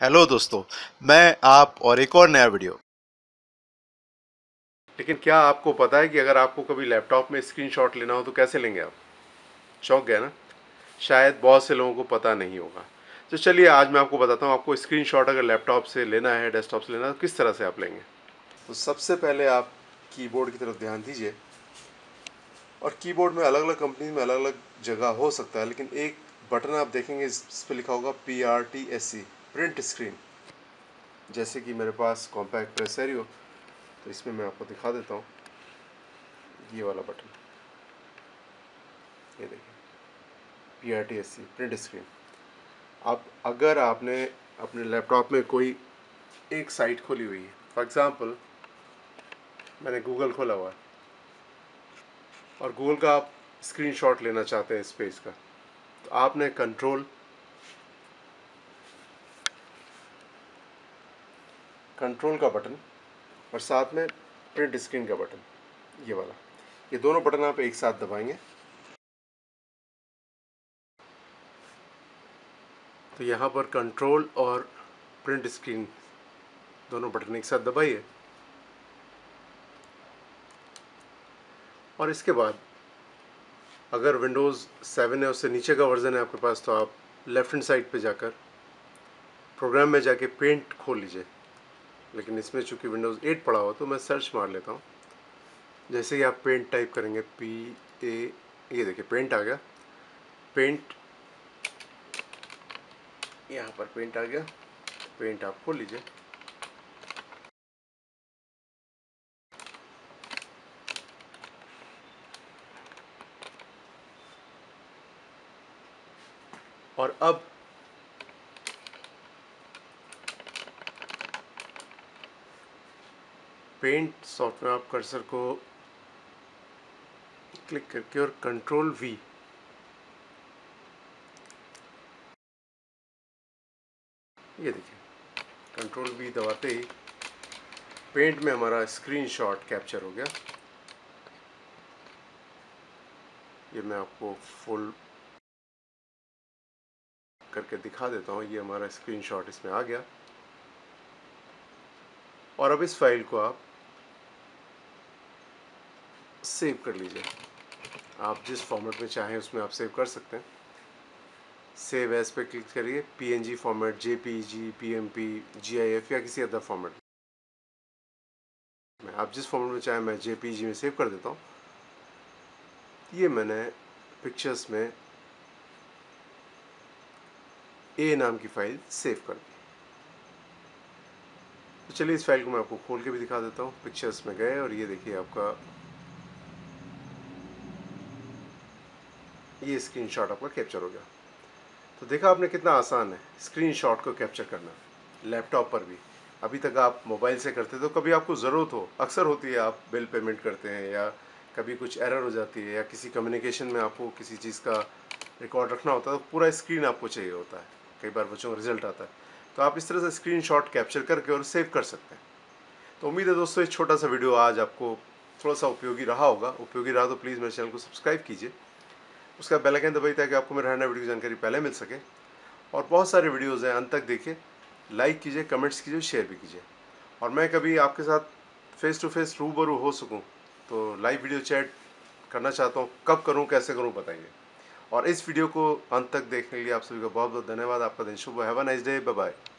Hello दोस्तों, मैं आप और एक और नया वीडियो। लेकिन क्या आपको पता है कि अगर आपको कभी लैपटॉप में स्क्रीनशॉट लेना हो तो कैसे लेंगे आप? चौंक गए ना? शायद बहुत से लोगों को पता नहीं होगा। तो चलिए आज मैं आपको बताता हूँ, आपको स्क्रीनशॉट अगर लैपटॉप से लेना है, डेस्कटॉप से लेना है, तो किस तरह से आप लेंगे। तो सबसे पहले आप कीबोर्ड की तरफ ध्यान दीजिए। और कीबोर्ड में अलग अलग कंपनी में अलग अलग जगह हो सकता है, लेकिन एक बटन आप देखेंगे इस पर लिखा होगा PRTSC, प्रिंट स्क्रीन। जैसे कि मेरे पास कॉम्पैक्ट प्रेसरियो, तो इसमें मैं आपको दिखा देता हूँ। ये वाला बटन, ये देखिए, PRTSC प्रिंट स्क्रीन। अब अगर आपने अपने लैपटॉप में कोई एक साइट खोली हुई है, फॉर एग्ज़ाम्पल मैंने गूगल खोला हुआ है और गूगल का आप स्क्रीनशॉट लेना चाहते हैं इस पेज का, तो आपने कंट्रोल का बटन और साथ में प्रिंट स्क्रीन का बटन, ये वाला, ये दोनों बटन आप एक साथ दबाएंगे तो यहाँ पर कंट्रोल और प्रिंट स्क्रीन दोनों बटन एक साथ दबाइए। और इसके बाद अगर विंडोज़ 7 है, उससे नीचे का वर्ज़न है आपके पास, तो आप लेफ़्ट हैंड साइड पे जाकर प्रोग्राम में जाके पेंट खोल लीजिए। लेकिन इसमें चूंकि विंडोज़ 8 पड़ा हुआ तो मैं सर्च मार लेता हूँ। जैसे कि आप पेंट टाइप करेंगे, PA, ये देखिए पेंट आ गया। पेंट, यहाँ पर पेंट आ गया। पेंट आप खोल लीजिए। और अब पेंट सॉफ्टवेयर आप कर्सर को क्लिक करके और कंट्रोल V, ये देखिए कंट्रोल V दबाते ही पेंट में हमारा स्क्रीनशॉट कैप्चर हो गया। ये मैं आपको फुल करके दिखा देता हूँ। ये हमारा स्क्रीनशॉट इसमें आ गया। और अब इस फाइल को आप सेव कर लीजिए। आप जिस फॉर्मेट में चाहें उसमें आप सेव कर सकते हैं। सेव एज पे क्लिक करिए। PNG format, JPG, PMP, GIF या किसी अदर फॉर्मेट में, आप जिस फॉर्मेट में चाहें, मैं JPG में सेव कर देता हूँ। ये मैंने पिक्चर्स में A नाम की फ़ाइल सेव कर दी। तो चलिए इस फाइल को मैं आपको खोल के भी दिखा देता हूँ। पिक्चर्स में गए और ये देखिए आपका ये स्क्रीनशॉट आपका कैप्चर हो गया। तो देखा आपने कितना आसान है स्क्रीनशॉट को कैप्चर करना लैपटॉप पर भी। अभी तक आप मोबाइल से करते तो कभी आपको ज़रूरत हो, अक्सर होती है, आप बिल पेमेंट करते हैं या कभी कुछ एरर हो जाती है या किसी कम्युनिकेशन में आपको किसी चीज़ का रिकॉर्ड रखना होता है, तो पूरा स्क्रीन आपको चाहिए होता है। कई बार बच्चों का रिजल्ट आता है, तो आप इस तरह से स्क्रीनशॉट कैप्चर करके और सेव कर सकते हैं। तो उम्मीद है दोस्तों, इस छोटा सा वीडियो आज आपको थोड़ा सा उपयोगी रहा होगा। उपयोगी रहा तो प्लीज़ मेरे चैनल को सब्सक्राइब कीजिए, उसका बेल आइकन दबाइए ताकि आपको मेरे हर नए वीडियो की जानकारी पहले मिल सके। और बहुत सारे वीडियोज़ हैं, अंत तक देखिए, लाइक कीजिए, कमेंट्स कीजिए, शेयर भी कीजिए। और मैं कभी आपके साथ फेस टू फेस रूबरू हो सकूं तो लाइव वीडियो चैट करना चाहता हूं। कब करूं, कैसे करूं, बताइए। और इस वीडियो को अंत तक देखने के लिए आप सभी का बहुत बहुत धन्यवाद। आपका दिन शुभ हो। Have a nice day. Bye bye.